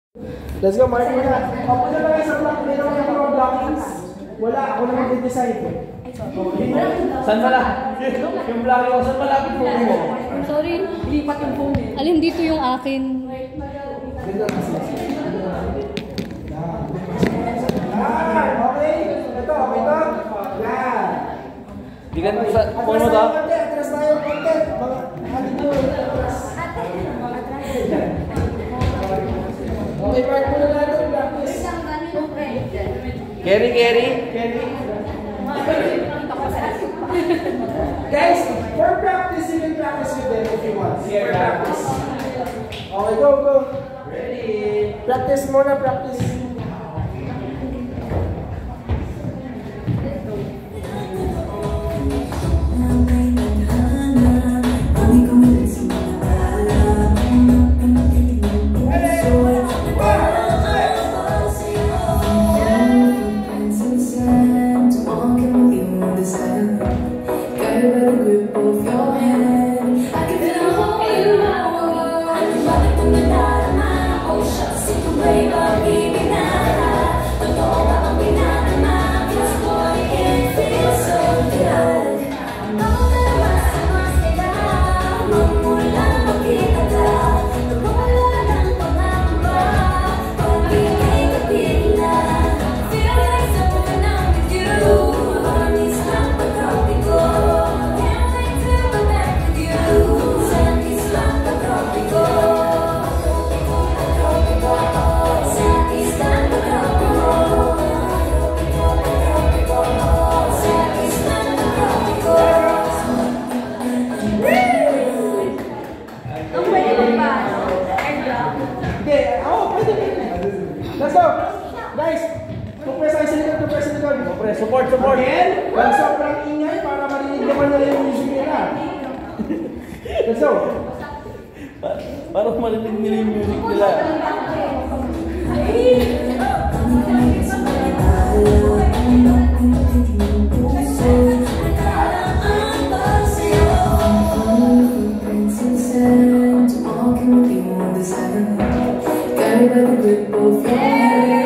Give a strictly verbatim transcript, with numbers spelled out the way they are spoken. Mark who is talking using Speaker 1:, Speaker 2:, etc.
Speaker 1: Let's go, Mark. Muna. Ako na lang sa block. Meron ko yung mga blockings. Wala, ako na mag-design.
Speaker 2: Saan pala? Yung blocking ko, saan malapit po mo?
Speaker 3: I'm sorry. Lipat yung phone eh. Alin dito yung akin?
Speaker 1: Ah, okay. Ito, okay to. Yan.
Speaker 2: Di ka sa phone mo to?
Speaker 1: Atras tayo, konti. Mga hali ko. Okay, Mark muna natin. Practice.
Speaker 2: Kerry, Kerry.
Speaker 1: Kerry. Guys, for practice, you can practice with them if you want. For practice. Okay, go, go. Ready. Practice muna, practice. Let's go! Guys, compress tayo sa likod, compress sa likod.
Speaker 2: Compress, support, support.
Speaker 1: Again, huwag sobrang ingay para marinig naman nila yung music nila. Let's go!
Speaker 2: Pa para marinig nila yung music nila.
Speaker 4: Guided by the grip of your hand.